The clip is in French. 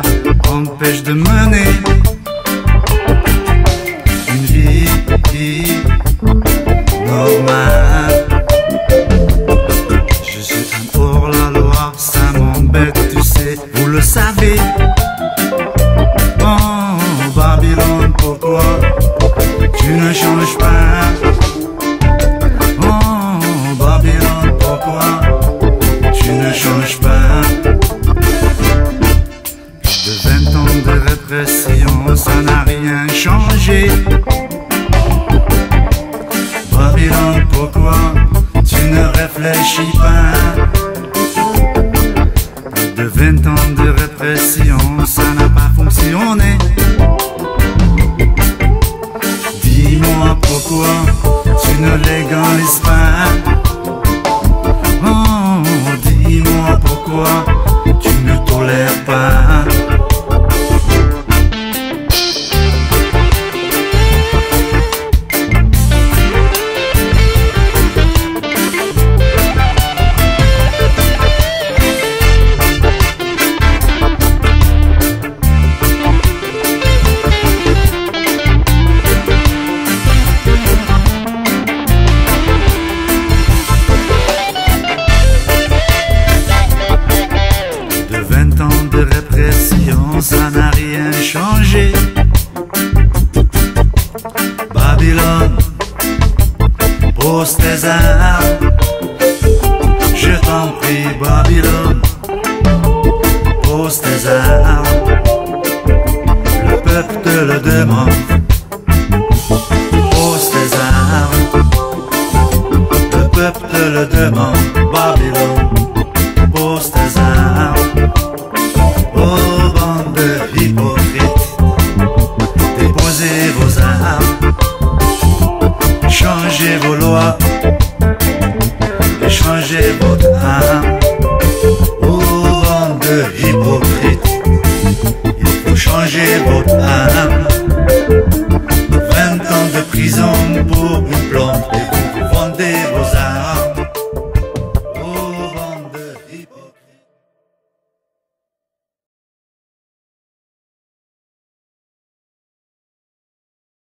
empêche de mener une vie normale. Je suis un hors-la-loi, ça m'embête, tu sais, vous le savez. Oh Babylone, pourquoi tu ne changes pas? Oh Babylone, pourquoi tu ne changes pas? De 20 ans de répression, ça n'a rien changé. Babylone, pourquoi tu ne réfléchis pas? De 20 ans de répression, ça n'a pas fonctionné. Dis-moi pourquoi tu ne légalises pas? Oh, dis-moi pourquoi tu ne tolères pas? Ça n'a rien changé. Babylone, pose tes armes. Je t'en prie, Babylone, pose tes armes. Le peuple te le demande. Pose tes armes. Le peuple te le demande, Babylone.